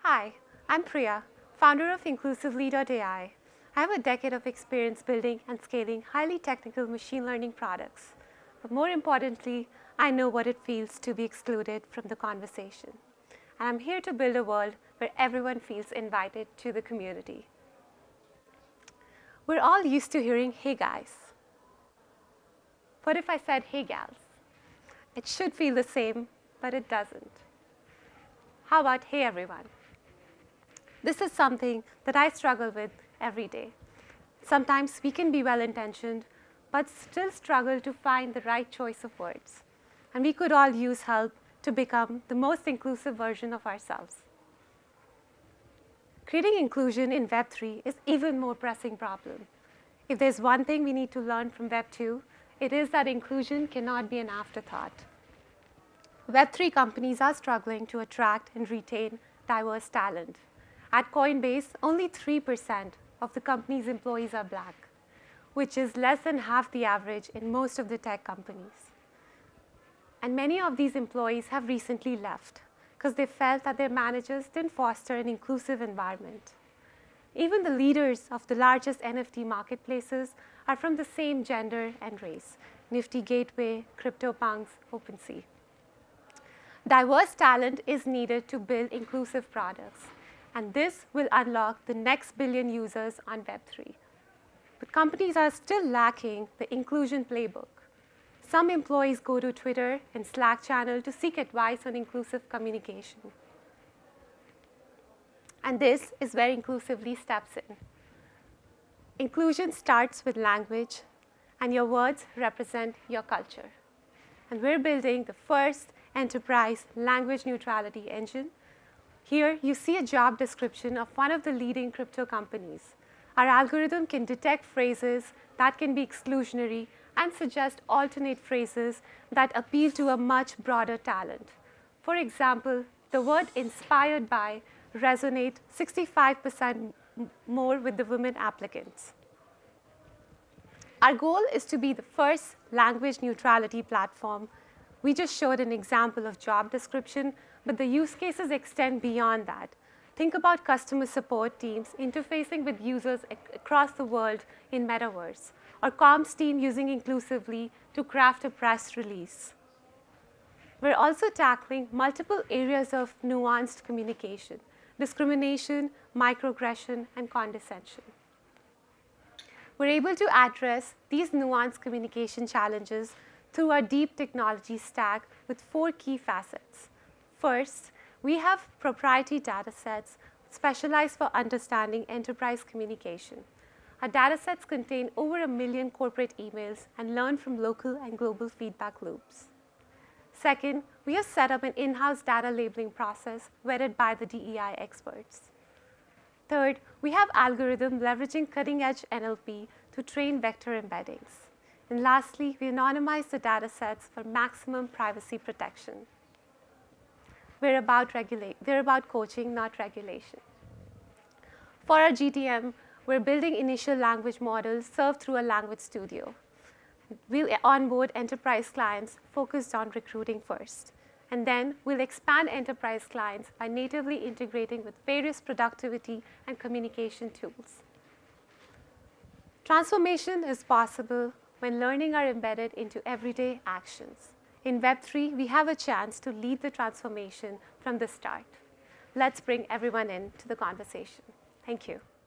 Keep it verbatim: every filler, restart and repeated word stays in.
Hi, I'm Priya, founder of Inclusively dot A I. I have a decade of experience building and scaling highly technical machine learning products. But more importantly, I know what it feels to be excluded from the conversation. And I'm here to build a world where everyone feels invited to the community. We're all used to hearing, hey guys. What if I said, hey gals? It should feel the same, but it doesn't. How about, hey everyone? This is something that I struggle with every day. Sometimes we can be well-intentioned, but still struggle to find the right choice of words. And we could all use help to become the most inclusive version of ourselves. Creating inclusion in Web three is even more pressing problem. If there's one thing we need to learn from Web two, it is that inclusion cannot be an afterthought. Web three companies are struggling to attract and retain diverse talent. At Coinbase, only three percent of the company's employees are Black, which is less than half the average in most of the tech companies. And many of these employees have recently left because they felt that their managers didn't foster an inclusive environment. Even the leaders of the largest N F T marketplaces are from the same gender and race: Nifty Gateway, CryptoPunks, OpenSea. Diverse talent is needed to build inclusive products, and this will unlock the next billion users on Web three. But companies are still lacking the inclusion playbook. Some employees go to Twitter and Slack channel to seek advice on inclusive communication. And this is where Inclusively steps in. Inclusion starts with language, and your words represent your culture. And we're building the first enterprise language neutrality engine. Here, you see a job description of one of the leading crypto companies. Our algorithm can detect phrases that can be exclusionary and suggest alternate phrases that appeal to a much broader talent. For example, the word inspired by resonate sixty-five percent more with the women applicants. Our goal is to be the first language neutrality platform. We just showed an example of job description, but the use cases extend beyond that. Think about customer support teams interfacing with users ac across the world in Metaverse, or comms team using Inclusively to craft a press release. We're also tackling multiple areas of nuanced communication: discrimination, microaggression, and condescension. We're able to address these nuanced communication challenges through our deep technology stack with four key facets. First, we have proprietary data sets specialized for understanding enterprise communication. Our data sets contain over a million corporate emails and learn from local and global feedback loops. Second, we have set up an in-house data labeling process vetted by the D E I experts. Third, we have algorithms leveraging cutting-edge N L P to train vector embeddings. And lastly, we anonymize the data sets for maximum privacy protection. We're about, regulate, we're about coaching, not regulation. For our G T M, we're building initial language models served through a language studio. We'll onboard enterprise clients focused on recruiting first. And then we'll expand enterprise clients by natively integrating with various productivity and communication tools. Transformation is possible when learning are embedded into everyday actions. In Web three, we have a chance to lead the transformation from the start. Let's bring everyone in to the conversation. Thank you.